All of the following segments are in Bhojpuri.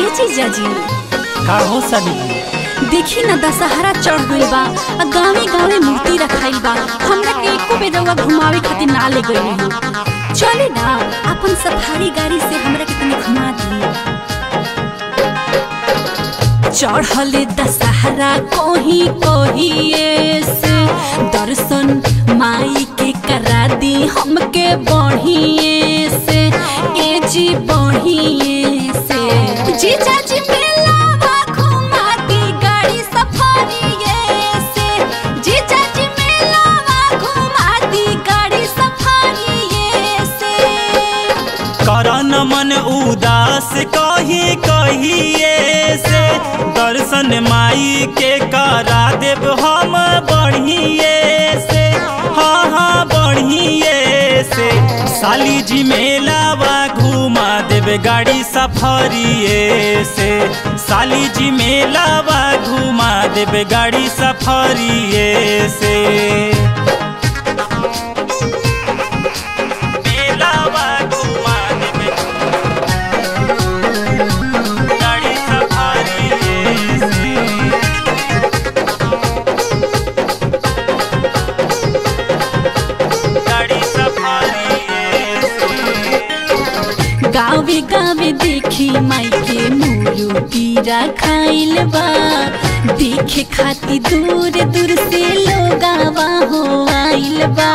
जीजाजी का हो सनी? देखी ना दशहरा चढ़ गई बा, गाँवे गाँवे मूर्ति रखाइल बा। हमरा के एको बेरवा घुमावे खातिर ना ले गई हो। चले ना अपन सफारी गाड़ी से हमरा के तनी घुमा दी। चढ़ले दशहरा कोही कोही से दर्शन माई के करा दी हमके बढ़िए से। ए जी बढ़िए से जीजाजी मेला घुमा दी गाड़ी सफारी से। जीजाजी मेला घुमा दी गाड़ी सफारी से। करन मन उदास कही कहिए से दर्शन माई के करा देव हम बढ़िए से। हाँ हाँ बढ़िए से साली जी मेलावा घुमा देव गाड़ी सफारिए से। साली जी मेलावा घुमा देव गाड़ी सफारिए से। गावे गावे देखी माई के मूर्ति रखाइल बा। देखे खाती दूर दूर से लोग आवा हो आइल बा।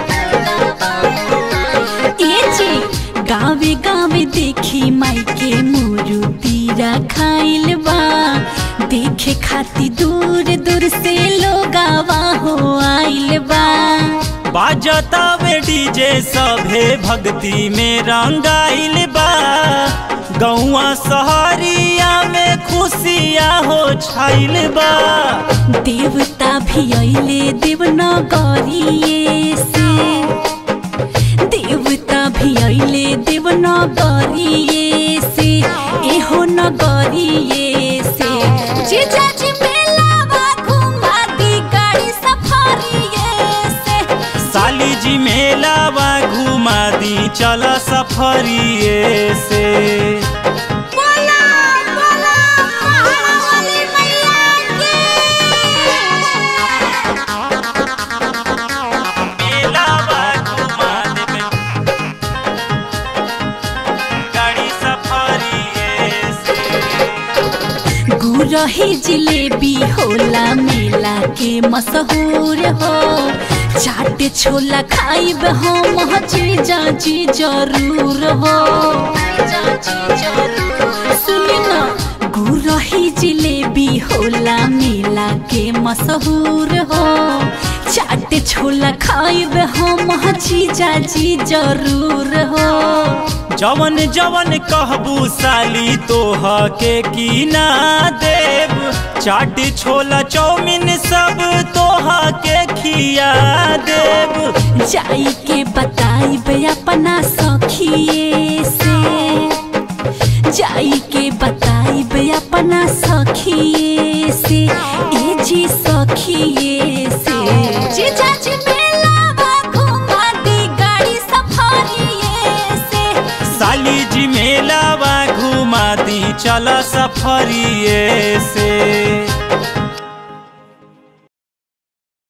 ए जी गावे गावे देखी माई के मूर्ति रखाइल बा। देखे खाती दूर दूर से लोग आवा हो आइल बा। बाजता वे डीजे सभे भक्ति में रंगाइल बा। गौआ सहरिया में खुशियाँ हो छाइल बा। देवता भी अइले देवनगरिये से। देवता भी अइले देवनगरिये से। एहो नगरिये से जीजाजी मेलावा घुमा दी गाड़ी सफारिये से। साली जी मेलावा घुमा दी चला सफारिये से। रही जिलेबी होला मेला के मशहूर हो। चाट छोला खाइब हम जीजाजी जरूर हो। सुनी ना गुरही जिलेबी होला मेला के मशहूर हो। चाट छोला खाइब हम जीजाजी जरूर हो। जवन जवन कहबू साली तोह के कीना देव। चाट छोला चौमिन सब तोह के खिया देव। जाई के बताइब अपना सखिए से। जाई के बताइब अपना सखिए से। ए जी सखिए से जीजाजी मेलावा घुमा दी गाड़ी सफारिये से। साली जी मेलावा घुमा दी चला सफारिये से।